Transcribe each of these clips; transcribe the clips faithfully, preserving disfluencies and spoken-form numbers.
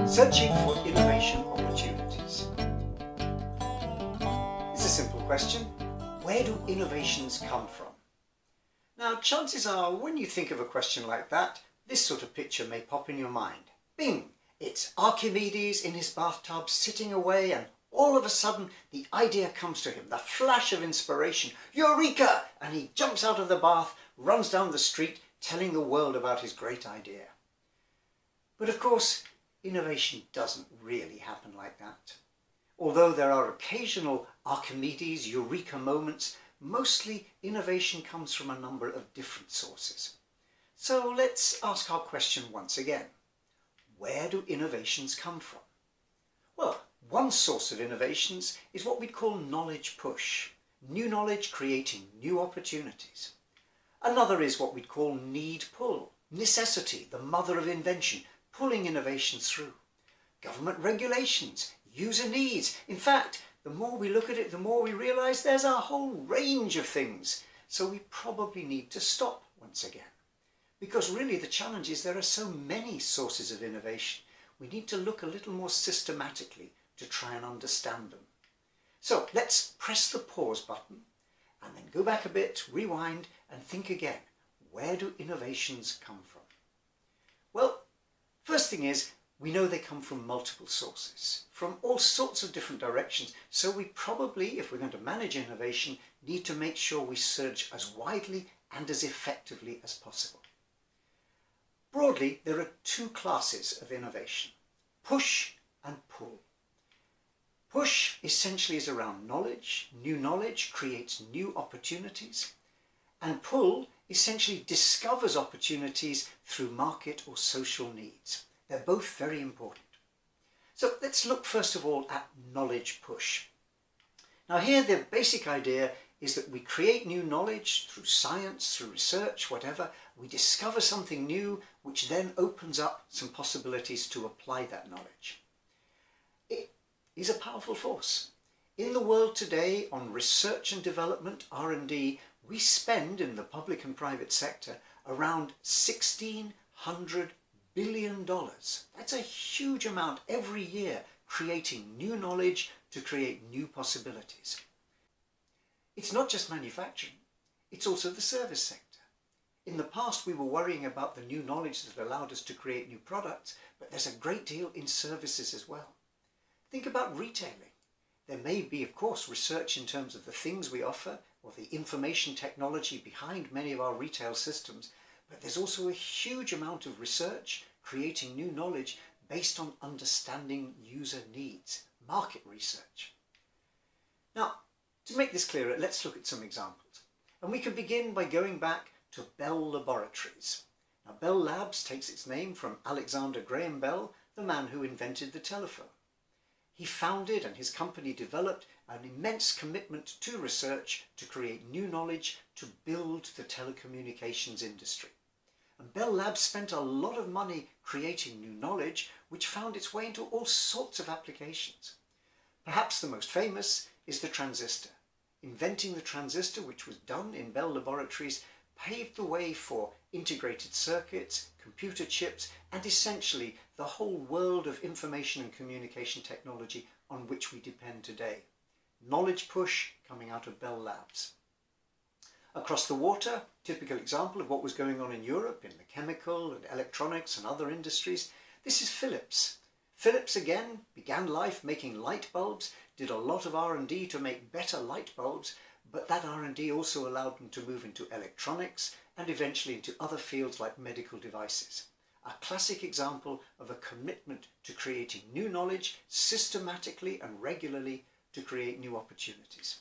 Searching for innovation opportunities. It's a simple question. Where do innovations come from? Now, chances are when you think of a question like that, this sort of picture may pop in your mind. Bing! It's Archimedes in his bathtub sitting away, and all of a sudden the idea comes to him, the flash of inspiration, Eureka! And he jumps out of the bath, runs down the street, telling the world about his great idea. But of course, innovation doesn't really happen like that. Although there are occasional Archimedes, Eureka moments, mostly innovation comes from a number of different sources. So let's ask our question once again. Where do innovations come from? Well, one source of innovations is what we call knowledge push. New knowledge creating new opportunities. Another is what we'd call need pull. Necessity, the mother of invention, pulling innovations through. Government regulations, user needs. In fact, the more we look at it, the more we realise there's a whole range of things. So we probably need to stop once again. Because really the challenge is there are so many sources of innovation. We need to look a little more systematically to try and understand them. So let's press the pause button and then go back a bit, rewind and think again. Where do innovations come from? Well, first thing is, we know they come from multiple sources, from all sorts of different directions, so we probably, if we're going to manage innovation, need to make sure we search as widely and as effectively as possible. Broadly, there are two classes of innovation, push and pull. Push essentially is around knowledge. New knowledge creates new opportunities, and pull essentially discovers opportunities through market or social needs. They're both very important. So let's look first of all at knowledge push. Now here the basic idea is that we create new knowledge through science, through research, whatever. We discover something new which then opens up some possibilities to apply that knowledge. It is a powerful force. In the world today on research and development, R and D, we spend in the public and private sector around sixteen hundred billion dollars. That's a huge amount every year, creating new knowledge to create new possibilities. It's not just manufacturing, it's also the service sector. In the past we were worrying about the new knowledge that allowed us to create new products, but there's a great deal in services as well. Think about retailing. There may be, of course, research in terms of the things we offer or the information technology behind many of our retail systems, but there's also a huge amount of research creating new knowledge based on understanding user needs, market research. Now, to make this clearer, let's look at some examples. And we can begin by going back to Bell Laboratories. Now, Bell Labs takes its name from Alexander Graham Bell, the man who invented the telephone. He founded and his company developed an immense commitment to research to create new knowledge to build the telecommunications industry. And Bell Labs spent a lot of money creating new knowledge which found its way into all sorts of applications. Perhaps the most famous is the transistor. Inventing the transistor, which was done in Bell Laboratories, paved the way for integrated circuits, computer chips, and essentially the whole world of information and communication technology on which we depend today. Knowledge push coming out of Bell Labs. Across the water, typical example of what was going on in Europe in the chemical and electronics and other industries, this is Philips. Philips again began life making light bulbs, did a lot of R and D to make better light bulbs, but that R and D also allowed them to move into electronics and eventually into other fields like medical devices. A classic example of a commitment to creating new knowledge systematically and regularly to create new opportunities.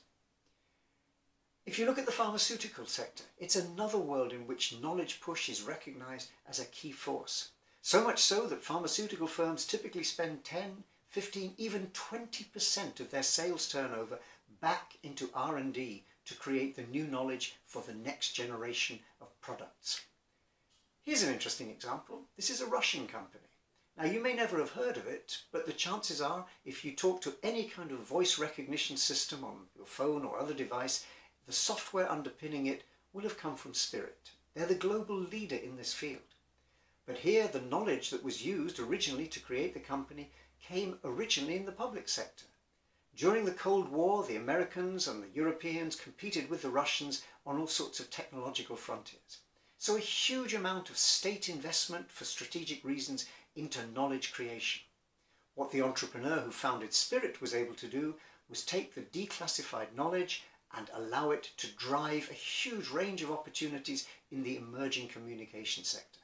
If you look at the pharmaceutical sector, it's another world in which knowledge push is recognised as a key force. So much so that pharmaceutical firms typically spend ten, fifteen, even twenty percent of their sales turnover back into R and D to create the new knowledge for the next generation of products. Here's an interesting example. This is a Russian company. Now you may never have heard of it, but the chances are if you talk to any kind of voice recognition system on your phone or other device, the software underpinning it will have come from Spirit. They're the global leader in this field. But here the knowledge that was used originally to create the company came originally in the public sector. During the Cold War, the Americans and the Europeans competed with the Russians on all sorts of technological frontiers. So a huge amount of state investment for strategic reasons into knowledge creation. What the entrepreneur who founded Spirit was able to do was take the declassified knowledge and allow it to drive a huge range of opportunities in the emerging communication sector.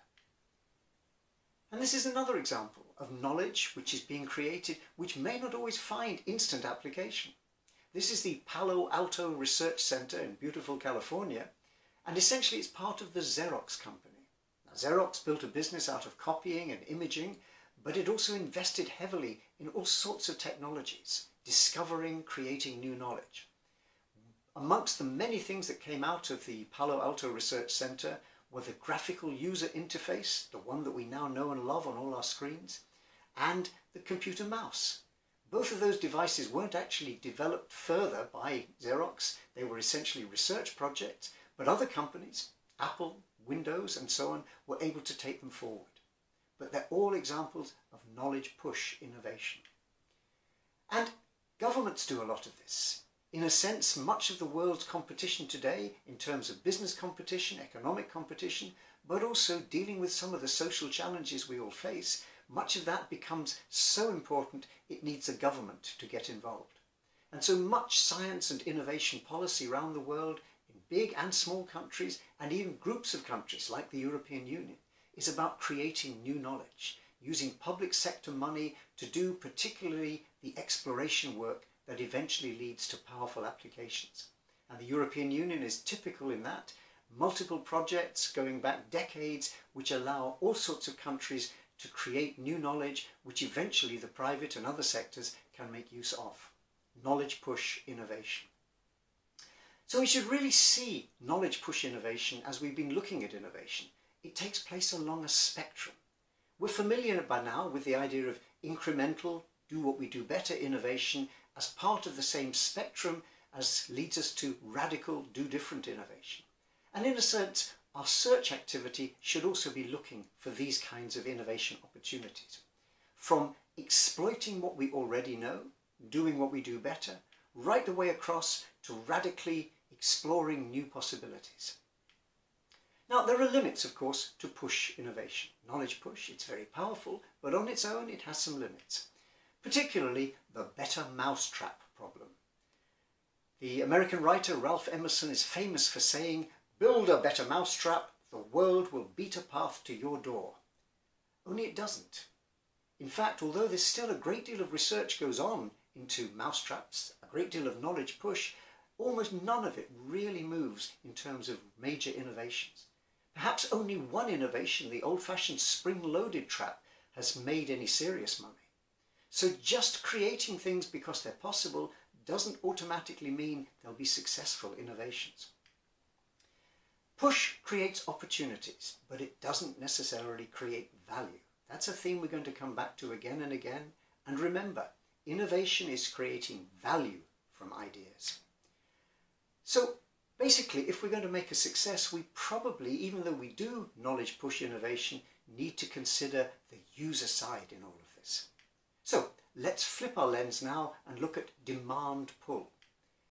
And this is another example of knowledge which is being created which may not always find instant application. This is the Palo Alto Research Center in beautiful California, and essentially it's part of the Xerox company. Now, Xerox built a business out of copying and imaging, but it also invested heavily in all sorts of technologies, discovering, creating new knowledge. Amongst the many things that came out of the Palo Alto Research Center were the graphical user interface, the one that we now know and love on all our screens, and the computer mouse. Both of those devices weren't actually developed further by Xerox. They were essentially research projects, but other companies, Apple, Windows, and so on, were able to take them forward. But they're all examples of knowledge push innovation. And governments do a lot of this. In a sense, much of the world's competition today, in terms of business competition, economic competition, but also dealing with some of the social challenges we all face, much of that becomes so important it needs a government to get involved. And so much science and innovation policy around the world, in big and small countries, and even groups of countries like the European Union, is about creating new knowledge, using public sector money to do particularly the exploration work that eventually leads to powerful applications. And the European Union is typical in that. Multiple projects going back decades which allow all sorts of countries to create new knowledge which eventually the private and other sectors can make use of. Knowledge push innovation. So we should really see knowledge push innovation as we've been looking at innovation. It takes place along a spectrum. We're familiar by now with the idea of incremental, do what we do better innovation as part of the same spectrum as leads us to radical, do different innovation. And in a sense, our search activity should also be looking for these kinds of innovation opportunities. From exploiting what we already know, doing what we do better, right the way across to radically exploring new possibilities. Now, there are limits, of course, to push innovation. Knowledge push, it's very powerful, but on its own it has some limits. Particularly the better mousetrap problem. The American writer Ralph Emerson is famous for saying, "Build a better mousetrap, the world will beat a path to your door." Only it doesn't. In fact, although there's still a great deal of research goes on into mousetraps, a great deal of knowledge push, almost none of it really moves in terms of major innovations. Perhaps only one innovation, the old-fashioned spring-loaded trap, has made any serious money. So just creating things because they're possible doesn't automatically mean they'll be successful innovations. Push creates opportunities, but it doesn't necessarily create value. That's a theme we're going to come back to again and again. And remember, innovation is creating value from ideas. So basically, if we're going to make a success, we probably, even though we do knowledge push innovation, need to consider the user side in all of this. So let's flip our lens now and look at demand pull.